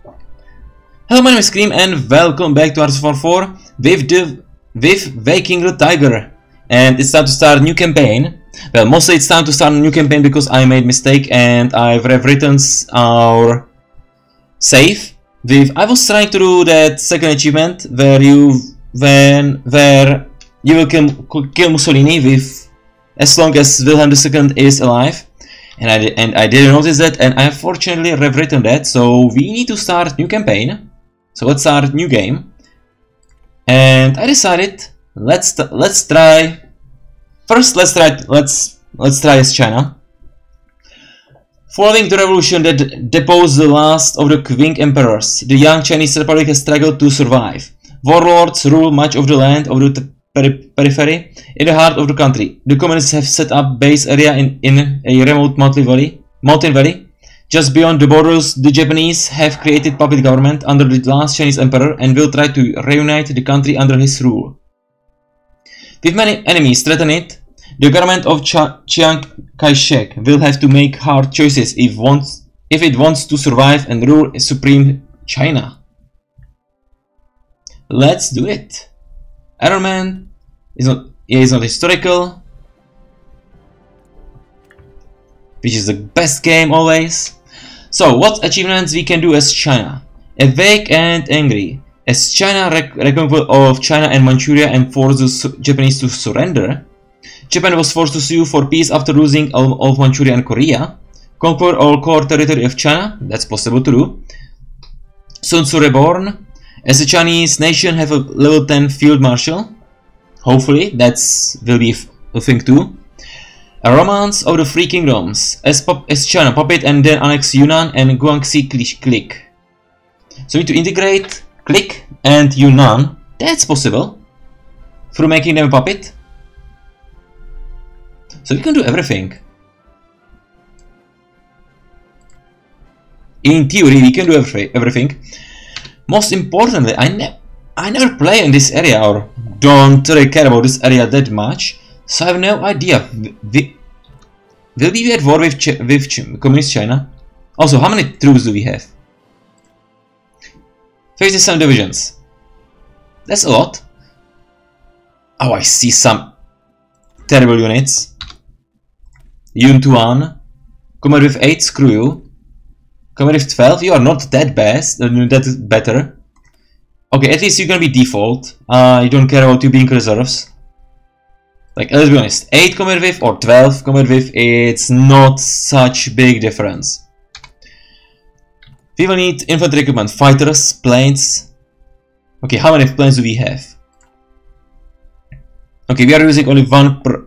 Hello, my name is Cream and welcome back to Ars of War 4 with Waking the Tiger. And it's time to start a new campaign. Well, mostly it's time to start a new campaign because I made a mistake and I've rewritten our save. I was trying to do that second achievement where you will kill Mussolini with as long as Wilhelm II is alive. And I didn't notice that, and I unfortunately rewritten that, so we need to start new campaign. So let's start new game. And I decided let's try as China. Following the revolution that deposed the last of the Qing emperors, the young Chinese Republic has struggled to survive. Warlords rule much of the land of the periphery in the heart of the country. The communists have set up base area in a remote mountain valley. Just beyond the borders, the Japanese have created puppet government under the last Chinese emperor and will try to reunite the country under his rule. With many enemies threatening it, the government of Chiang Kai-shek will have to make hard choices if it wants to survive and rule supreme China. Let's do it. Iron Man is not historical, which is the best game always. So, what achievements we can do as China? Awake and angry. As China reconquered of China and Manchuria and forced the Japanese to surrender, Japan was forced to sue for peace after losing all of Manchuria and Korea. Conquer all core territory of China, that's possible to do. Sun Tzu reborn. As a Chinese nation have a level 10 field marshal. Hopefully, will be a thing too. A romance of the three kingdoms. As China puppet and then annex Yunnan and Guangxi click. So we need to integrate click and Yunnan. That's possible. Through making them a puppet. So we can do everything. In theory, we can do everything. Most importantly, I never play in this area or don't really care about this area that much, so I have no idea. Will we be at war with Communist China? Also, how many troops do we have? 57 divisions. That's a lot. Oh, I see some terrible units. Yuntuan. Come with 8, screw you. Come with 12, you are not that bad, that is better. Okay, at least you're gonna be default. You don't care about you being reserves. Like, let's be honest, 8 combat with or 12 combat with, it's not such big difference. We will need infantry equipment, fighters, planes. Okay, how many planes do we have? Okay, we are using only one per.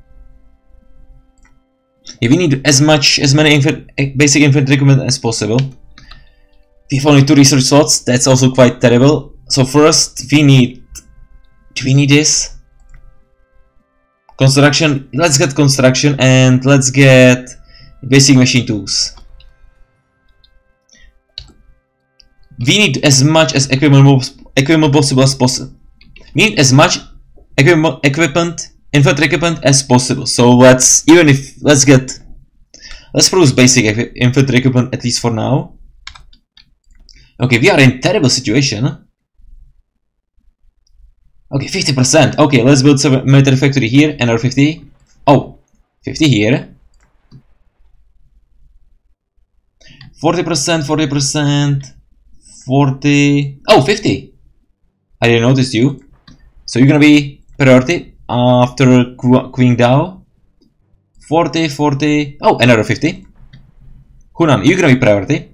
Yeah, we need as many basic infantry equipment as possible. We have only 2 research slots, that's also quite terrible. So first we need... Do we need this? Construction, let's get construction and let's get basic machine tools. We need as much as equipment possible as possible. We need as much infantry equipment as possible. So let's produce basic infantry equipment at least for now. Okay, we are in terrible situation. Okay, 50%. Okay, let's build some military factory here. Another 50. Oh, 50 here. 40%, 40%, 40. Oh, 50. I didn't notice you. So you're gonna be priority after Qingdao. 40, 40. Oh, another 50. Hunan, you're gonna be priority.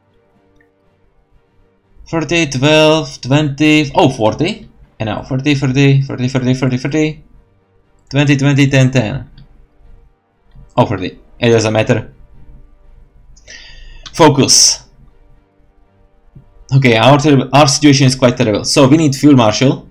30, 12, 20. Oh, 40. And now 40, 40, 40, 40, 40, 40. 20, 20, 10, 10. Oh, 40. It doesn't matter. Focus. Okay, our situation is quite terrible. So we need field marshal.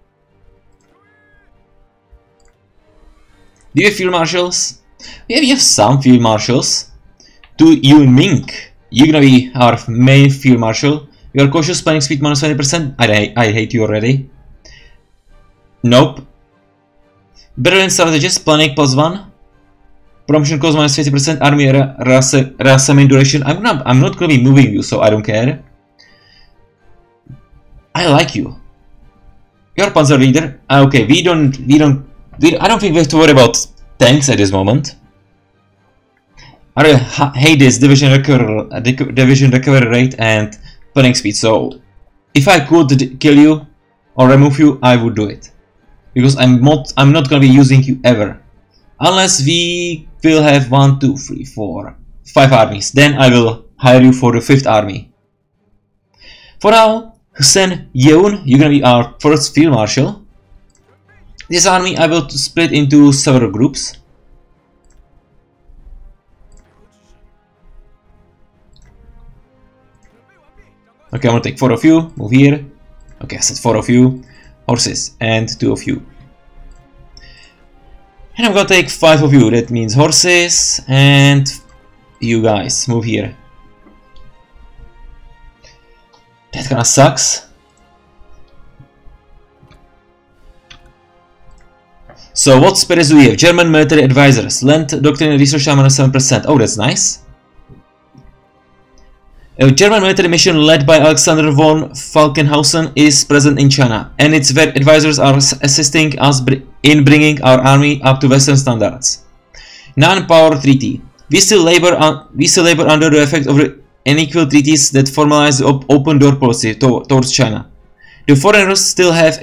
Do you have field marshals? Yeah, we have some field marshals. To Yun Ming, you're gonna be our main field marshal. We are cautious, planning speed minus 20%. I hate you already. Nope. Brilliant strategist, planning +1. Promotion cost minus 50%. Army reassignment duration. I'm not gonna be moving you, so I don't care. I like you. You're Panzer leader. Okay, I don't think we have to worry about tanks at this moment. I really hate this division recovery rate and planning speed. So, if I could kill you or remove you, I would do it, because I'm not gonna be using you ever, unless we will have 1, 2, 3, 4, 5 armies. Then I will hire you for the 5th army. For now, Hussein Yeun, you're gonna be our first field marshal. This army I will split into several groups. Okay, I'm gonna take 4 of you, move here. Okay, I said 4 of you, horses, and 2 of you. And I'm gonna take 5 of you, that means horses, and you guys, move here. That kinda sucks. So what spirits do we have? German military advisors, land doctrine research minus 7%. Oh, that's nice. A German military mission led by Alexander von Falkenhausen is present in China, and its advisors are assisting us in bringing our army up to Western standards. Non-power treaty. We still labor under the effect of the unequal treaties that formalize the open door policy towards China. The foreigners still have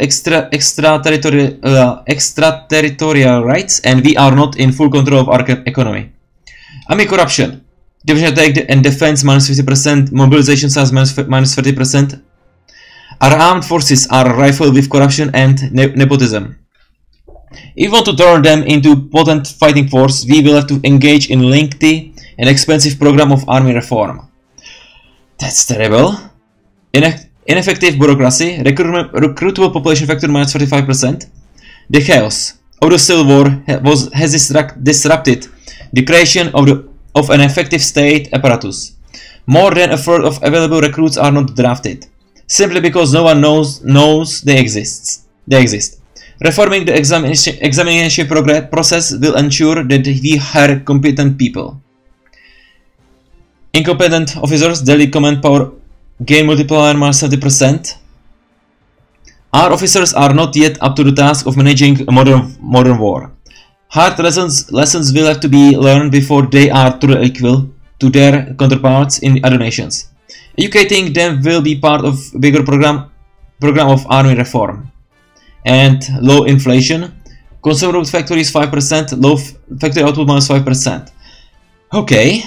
extraterritorial rights, and we are not in full control of our economy. Army corruption. Division attack and defense minus 50%, mobilization size minus 30%. Our armed forces are rife with corruption and nepotism. If we want to turn them into potent fighting force, we will have to engage in lengthy and expensive program of army reform. That's terrible. Ineffective bureaucracy, recruitable population factor minus 35%. The chaos of the Civil War has disrupted the creation of an effective state apparatus. More than a third of available recruits are not drafted, simply because no one knows they exist. Reforming the examination process will ensure that we hire competent people. Incompetent officers, daily command power gain multiplier minus 70%. Our officers are not yet up to the task of managing a modern war. Hard lessons will have to be learned before they are truly equal to their counterparts in other nations. Educating them will be part of a bigger program of army reform. And low inflation. Consumer factory is 5%, low factory output minus 5%. Okay.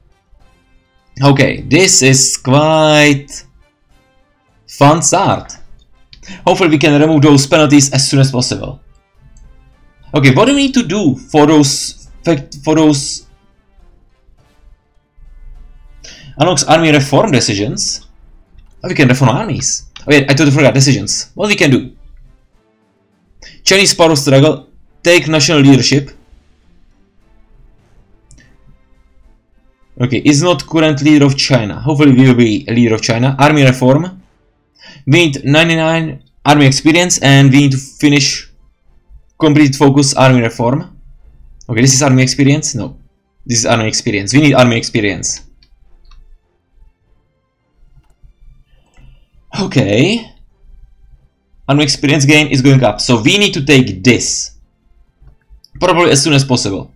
Okay, this is quite fun start. Hopefully we can remove those penalties as soon as possible. Okay, what do we need to do for those unlocks army reform decisions? Oh, we can reform armies. Oh, wait, I totally forgot decisions. What we can do? Chinese power struggle, take national leadership. Okay, is not current leader of China. Hopefully we will be a leader of China. Army reform. We need 99 army experience, and we need to finish complete focus army reform. Okay, this is army experience? No. This is army experience. We need army experience. Okay. Army experience gain is going up. So we need to take this. Probably as soon as possible.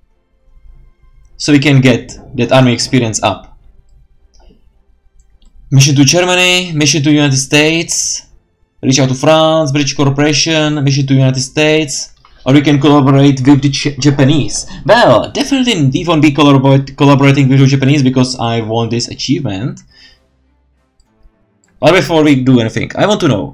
So we can get that army experience up. Mission to Germany, mission to United States, reach out to France, British Corporation, mission to United States, or we can collaborate with the Japanese. Well, definitely we won't be collaborating with the Japanese because I want this achievement. But before we do anything, I want to know.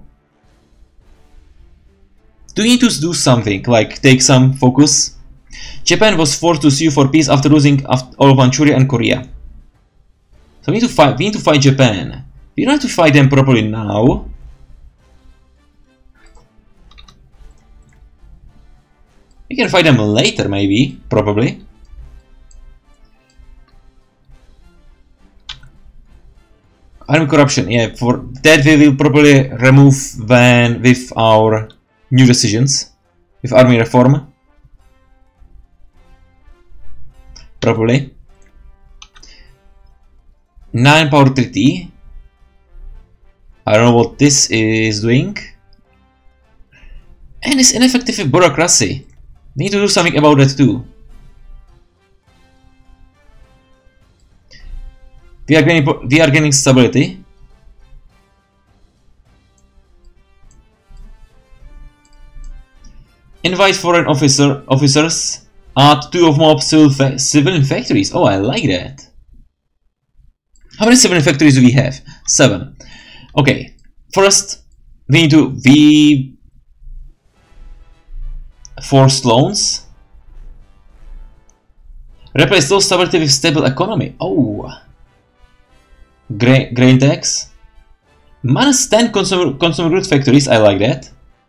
Do we need to do something, like take some focus? Japan was forced to sue for peace after losing all of Manchuria and Korea. So we need to fight Japan. We don't have to fight them properly now. We can fight them later, maybe, probably. Army corruption, yeah, for that we will probably remove when with our new decisions, with army reform. Probably. 9 power treaty. I don't know what this is doing. And it's ineffective bureaucracy. We need to do something about that too. We are gaining stability. Invite foreign officers. Add 2 of more civilian factories. Oh, I like that. How many civilian factories do we have? 7. Okay. First, we need to forced loans. Replace low stability with stable economy. Oh. Grain tax. Minus 10 consumer goods factories. I like that.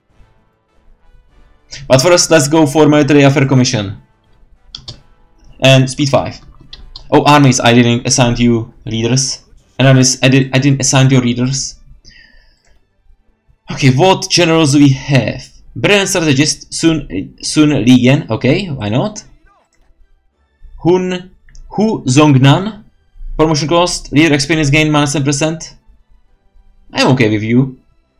But first, let's go for military affair commission. And speed 5. Oh, armies, I didn't assign you leaders. And I didn't assign your leaders. Okay, what generals do we have? Brilliant strategist, Sun Liyan. Okay, why not? Hu Zongnan. Promotion cost, leader experience gain minus 10%. I'm okay with you.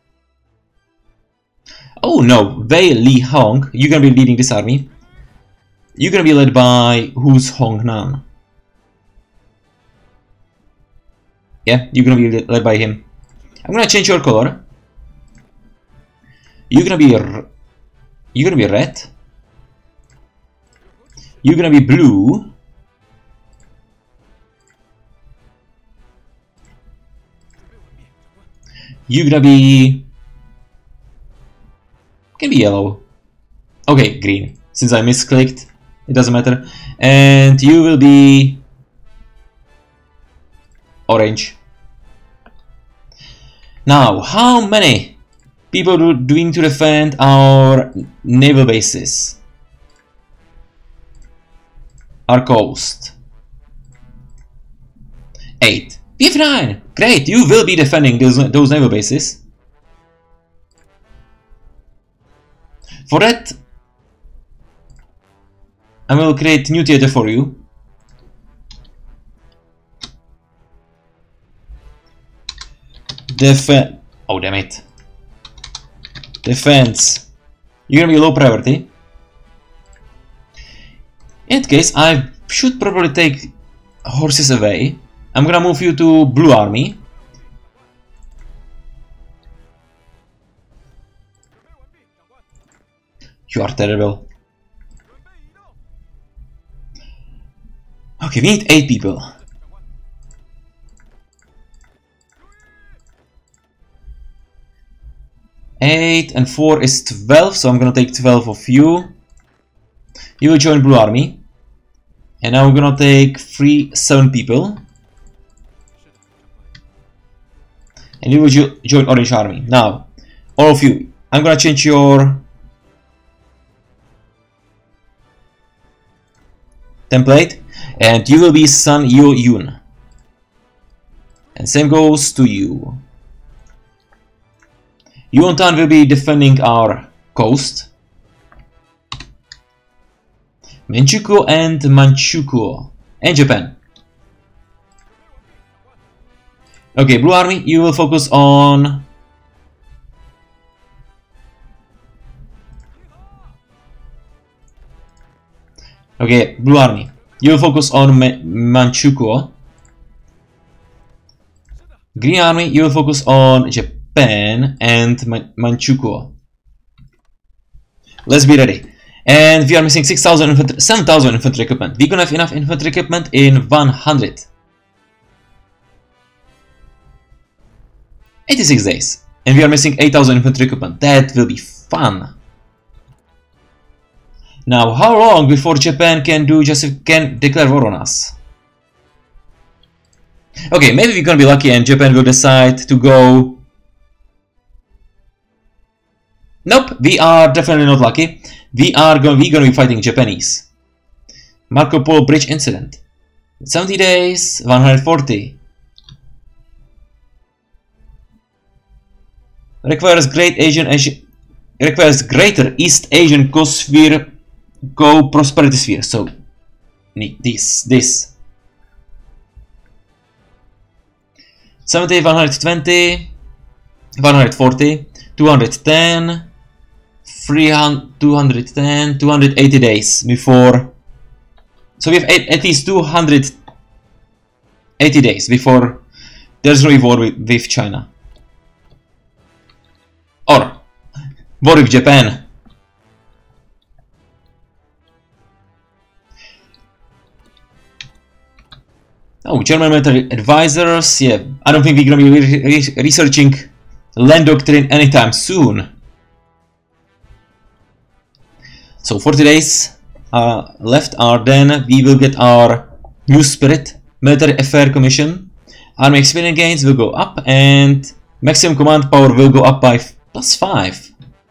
Oh no, Wei Li Hong, you're gonna be leading this army. You're gonna be led by Who's Hong Nan. Yeah, you're gonna be led by him. I'm gonna change your color. You're gonna be red. You're gonna be blue. You're gonna be yellow. Okay, green. Since I misclicked, it doesn't matter. And you will be orange. Now, how many people do we need to defend our naval bases? Our coast. 8. We have 9. Great, you will be defending those naval bases. For that, I will create new theater for you. Oh, damn it. Defense. You're gonna be low priority. In that case, I should probably take horses away. I'm gonna move you to Blue Army. You are terrible. Okay, we need 8 people. 8 and 4 is 12, so I'm gonna take 12 of you. You will join Blue Army. And now we're gonna take 7 people. And you will join Orange Army. Now, all of you, I'm gonna change your template, and you will be Sun Yo Yun. And same goes to you. Yuan will be defending our coast. Manchukuo and Manchukuo. And Japan. Okay, Blue Army, you will focus on okay, Blue Army, you will focus on Manchukuo. Green Army, you will focus on Japan and Manchukuo. Let's be ready. And we are missing 7,000 infantry equipment. We're gonna have enough infantry equipment in 100. 86 days. And we are missing 8,000 infantry equipment. That will be fun. Now, how long before Japan can declare war on us? Okay, maybe we're gonna be lucky and Japan will decide to go. Nope, we are definitely not lucky. We're gonna be fighting Japanese. Marco Polo Bridge incident. 70 days, 140. Requires greater East Asian prosperity sphere. So need this. 70, 120. 140, 210, 300, 210, 280 days before. So we have at least 280 days before there's no war with China. Or war with Japan. Oh, German military advisors. Yeah, I don't think we're gonna be researching land doctrine anytime soon. So 40 days left are then we will get our new spirit. Military Affair Commission. Army experience gains will go up and maximum command power will go up by +5.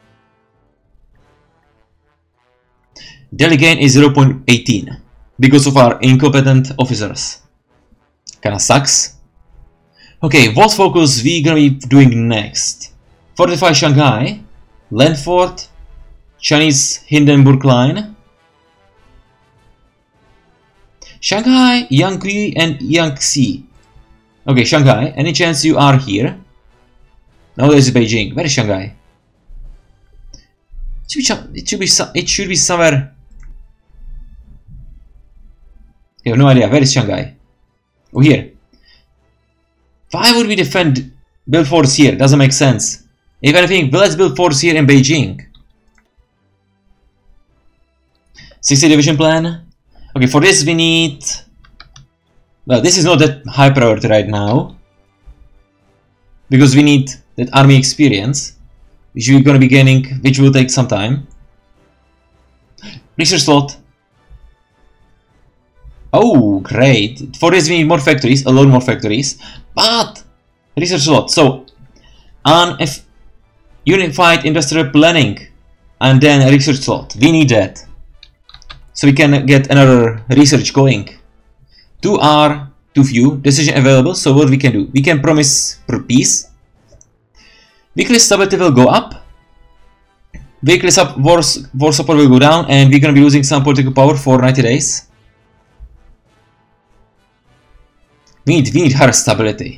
Daily gain is 0.18 because of our incompetent officers. Kinda sucks. Okay, what focus we gonna be doing next? Fortify Shanghai, land fort, Chinese Hindenburg Line, Shanghai, Yangqi and Yangtze. Okay, Shanghai, any chance you are here? No, there's Beijing. Where is Shanghai? It should be somewhere. I have no idea. Where is Shanghai? Oh, here. Why would we build forts here? Doesn't make sense. If anything, let's build forts here in Beijing. 60 division plan. Okay, for this we need. Well, this is not that high priority right now because we need that army experience, which we're gonna be gaining, which will take some time. Research slot. Oh, great. For this we need more factories, a lot more factories, but research slot. So, if unified industrial planning and then a research slot, we need that. So we can get another research going. 2 are too few, decision available, so what we can do? We can promise peace. Weekly stability will go up. Weekly war support will go down, and we're gonna be losing some political power for 90 days. We need higher stability.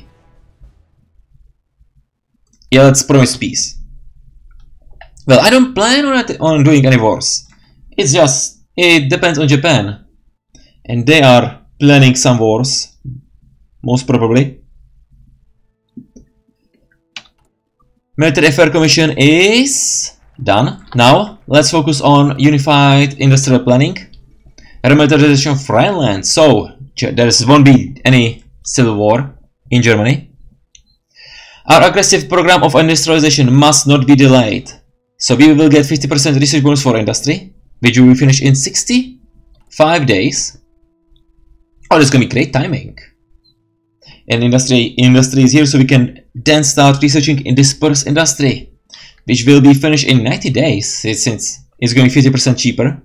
Yeah, let's promise peace. Well, I don't plan on doing any wars. It's just, it depends on Japan. And they are planning some wars, most probably. Military Affair Commission is done. Now, let's focus on unified industrial planning. Remilitarization of Rhineland. So, there won't be any civil war in Germany. Our aggressive program of industrialization must not be delayed. So we will get 50% research bonus for industry, which will finish in 65 days. Oh, that's gonna be great timing. And industry is here, so we can then start researching in dispersed industry, which will be finished in 90 days, since it's going 50% cheaper.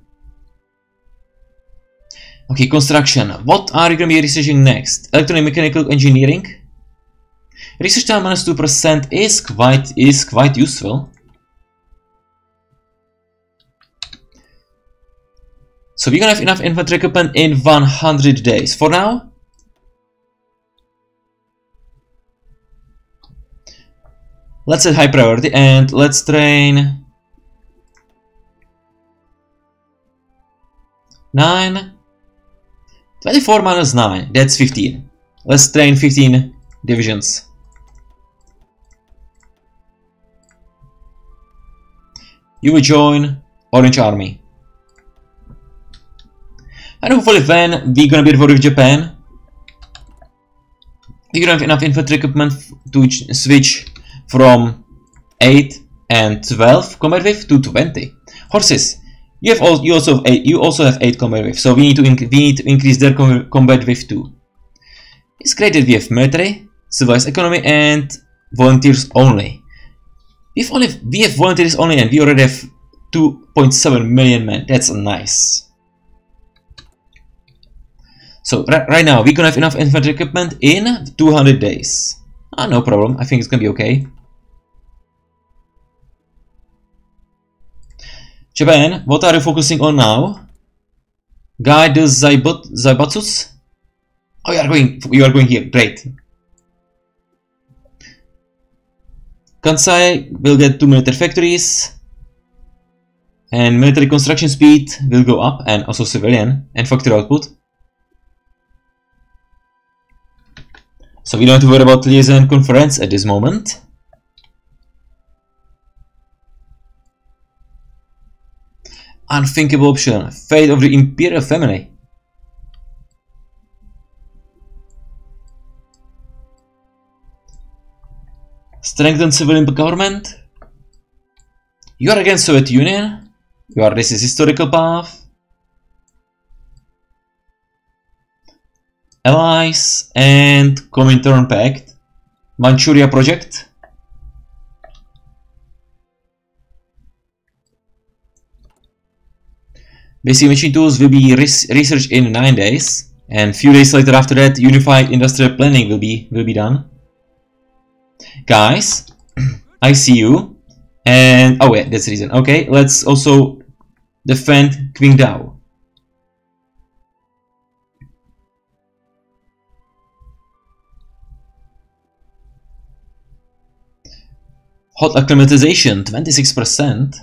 Okay, construction. What are you going to be researching next? Electromechanical engineering. Research time -2% is quite useful. So we're gonna have enough infantry equipment in 100 days. For now, let's set high priority and let's train 9. 24 minus 9, that's 15. Let's train 15 divisions. You will join Orange Army. And hopefully when we're gonna be at war with Japan, we're gonna have enough infantry equipment to switch from 8 and 12 combat wave to 20. Horses. You also have 8 combat wave, so we need to increase their combat wave too. It's great that we have military, civilized economy, and volunteers only. We have volunteers only, and we already have 2.7 million men. That's nice. So right now we're gonna have enough infantry equipment in 200 days. Ah, no problem. I think it's gonna be okay. Japan, what are you focusing on now? Guide the Zaibatsus? Oh, you are going here. Great. Kansai will get 2 military factories. And military construction speed will go up, and also civilian and factory output. So we don't have to worry about liaison conference at this moment. Unthinkable option. Fate of the imperial family. Strengthen civilian government. You are against Soviet Union. This is historical path. Allies and Comintern Pact. Manchuria project. Basic machine tools will be researched in 9 days, and few days later after that, unified industrial planning will be done. Guys, I see you, and oh yeah, that's the reason. Okay, let's also defend Qingdao. Hot acclimatization, 26%.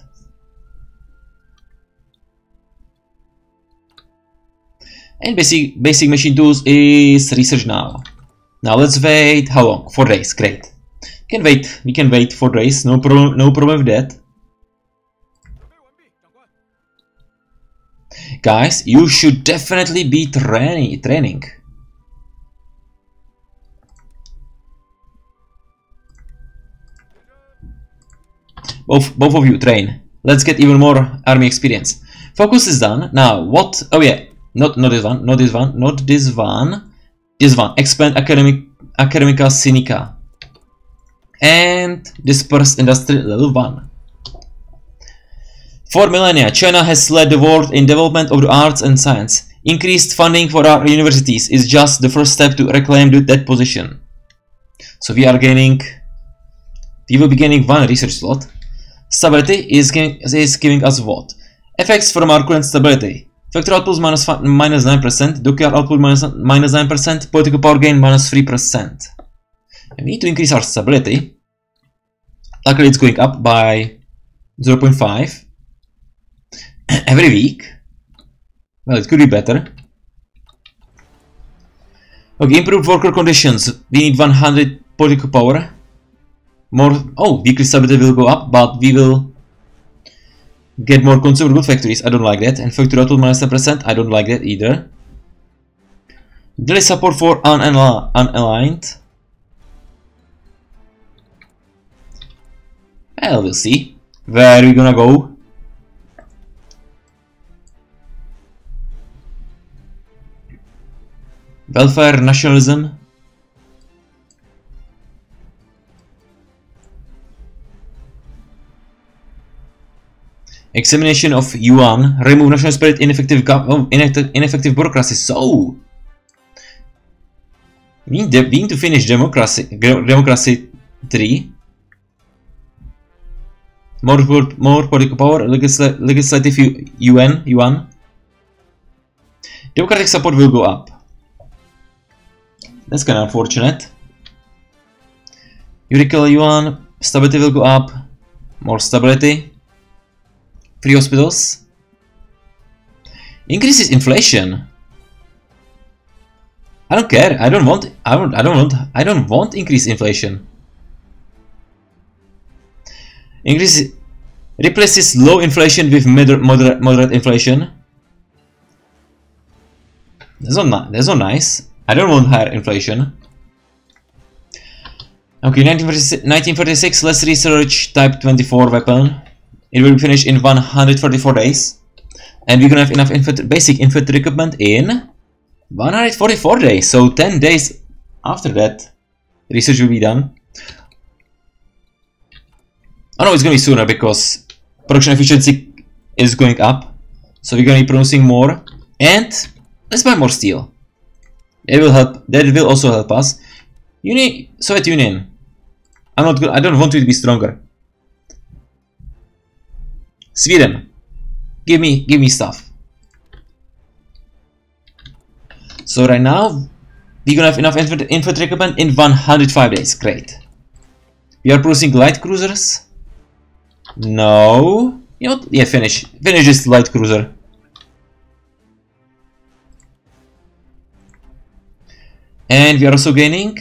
And basic machine tools is research now. Now let's wait. How long? 4 days. Great. We can wait 4 days. No problem with that. Guys, you should definitely be training. Both of you train. Let's get even more army experience. Focus is done. Now what? Oh yeah. Not this one. Expand Academica Sinica. And disperse industry level 1. For millennia, China has led the world in development of the arts and science. Increased funding for our universities is just the first step to reclaim that position. So we will be gaining 1 research slot. Stability is giving us what? Effects from our current stability. Factory output minus 9%, dockyard output minus 9%, political power gain minus 3%. And we need to increase our stability. Luckily it's going up by 0.5 every week. Well, it could be better. Okay, improved worker conditions. We need 100 political power. Weekly stability will go up, but we will get more consumer good factories. I don't like that. And factory output minus 10%. I don't like that either. Daily support for unaligned. Well, we'll see. Where are we gonna go? Welfare, nationalism. Examination of yuan, remove national spirit, ineffective bureaucracy. So we need to finish democracy 3. More political power, legislative yuan. Democratic support will go up. That's kind of unfortunate. Juridical yuan, stability will go up. More stability. Free hospitals. Increases inflation. I don't care. I don't want increased inflation. Replaces low inflation with moderate inflation. That's not nice. I don't want higher inflation. Okay, 1936. Let's research Type 24 weapon. It will be finished in 144 days. And we're gonna have enough basic infantry equipment in 144 days. So 10 days after that, research will be done. Oh no, it's gonna be sooner because production efficiency is going up. So we're gonna be producing more. And let's buy more steel. It will help. That will also help us. Soviet Union. I'm not good. I don't want you to be stronger. Sweden, give me stuff. So right now we're gonna have enough infantry equipment in 105 days. Great. We are producing light cruisers. No. You know what? Yeah, finish this light cruiser. And we are also gaining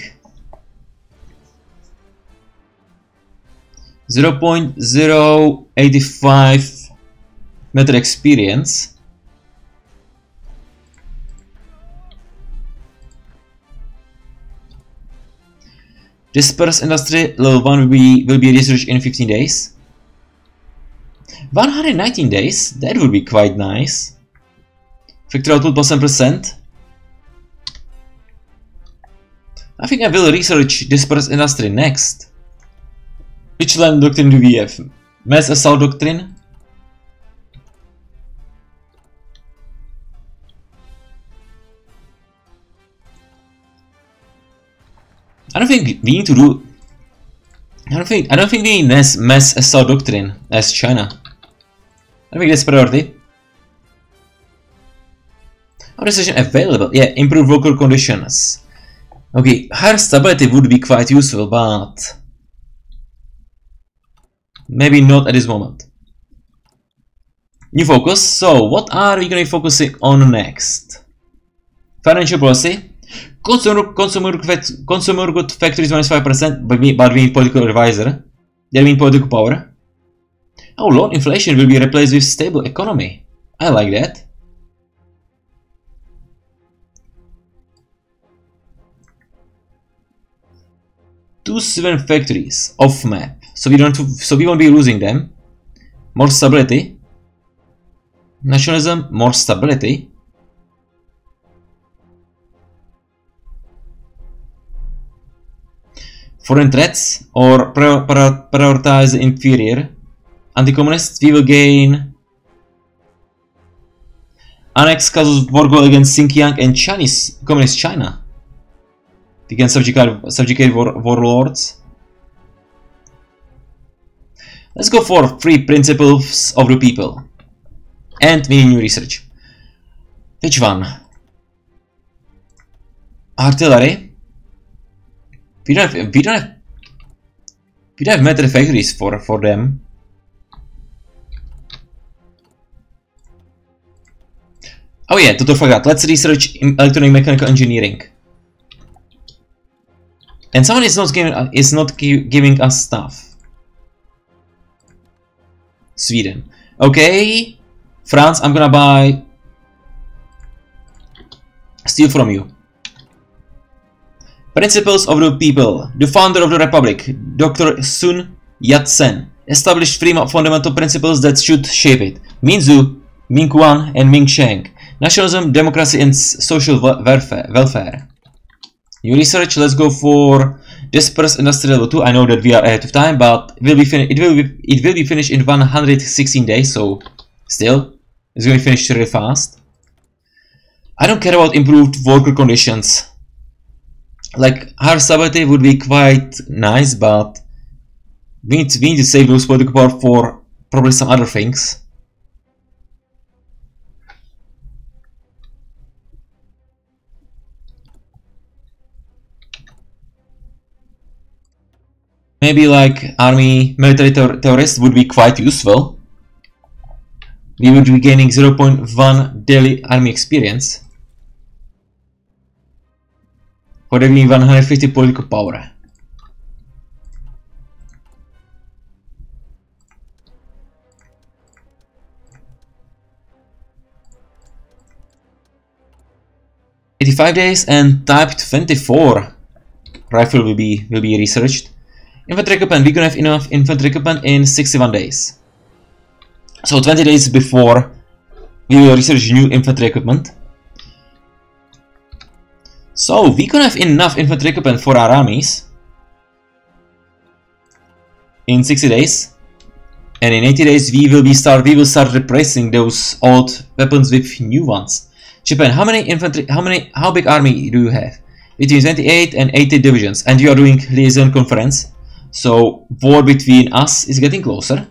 0.085 meter experience. Dispersed industry level 1 will be researched in 15 days. 119 days? That would be quite nice. Factory output plus 10%. I think I will research dispersed industry next. Which land doctrine do we have? Mass assault doctrine? I don't think we need to do. I don't think we need mass assault doctrine as China. I think that's priority. How decision available? Yeah, improve local conditions. Okay, higher stability would be quite useful, but maybe not at this moment. New focus. So, what are we going to be focusing on next? Financial policy. Consumer good factories -5%, but we need political advisor. That means political power. Oh, low inflation will be replaced with stable economy. I like that. Two civilian factories off map, so we won't be losing them. More stability. Nationalism, more stability. Foreign threats or prioritize the inferior. Anti-communist, we will gain annex casus war goal against Xinjiang and Chinese Communist China. We can subjugate warlords. Let's go for 3 principles of the people. And we need new research. Which one? Artillery. We don't have military factories for them. Oh yeah, totally forgot. Let's research in electronic mechanical engineering. And someone is not giving us stuff. Sweden. Okay. France, I'm gonna buy steel from you. Principles of the people. The founder of the republic, Dr. Sun Yat-sen, established 3 fundamental principles that should shape it. Minzu, Ming Quan, and Ming Sheng. Nationalism, democracy, and social welfare. New research. Let's go for dispersed industry level 2. I know that we are ahead of time, but it will be finished in 116 days. So still, it's going to finish really fast. I don't care about improved worker conditions. Like higher stability would be quite nice, but we need to save those political power for probably some other things. Maybe like army military terrorists would be quite useful. We would be gaining 0.1 daily army experience. For that we need 150 political power. $85 days and type 24 rifle will be researched. Infantry equipment, we're gonna have enough infantry equipment in 61 days. So 20 days before we will research new infantry equipment. So we're gonna have enough infantry equipment for our armies in 60 days, and in 80 days we will start replacing those old weapons with new ones. Japan, how big army do you have? Between 28 and 80 divisions, and you are doing liaison conference, so war between us is getting closer.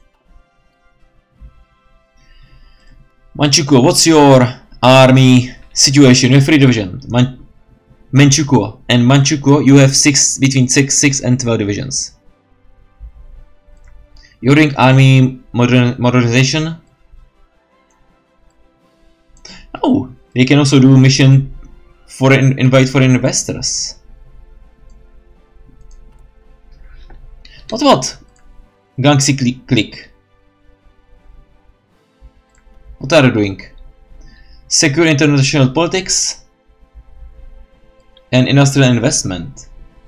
Manchukuo, what's your army Situation, you have 3 divisions. Manchukuo. And Manchukuo, you have between 6 and 12 divisions. During army modernization. Oh, they can also do mission for invite foreign investors. What? Gangxi click. What are they doing? Secure international politics and industrial investment.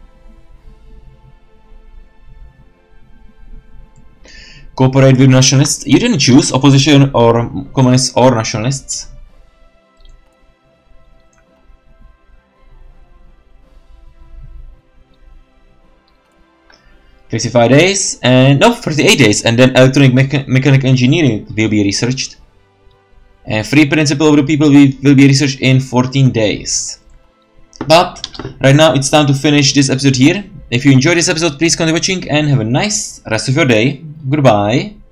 Cooperate with nationalists. You didn't choose opposition or communists or nationalists. $55 days and no, 48 days, and then electronic mechanical engineering will be researched. And free principle of the people will be researched in 14 days. But right now it's time to finish this episode here. If you enjoyed this episode, please continue watching and have a nice rest of your day. Goodbye.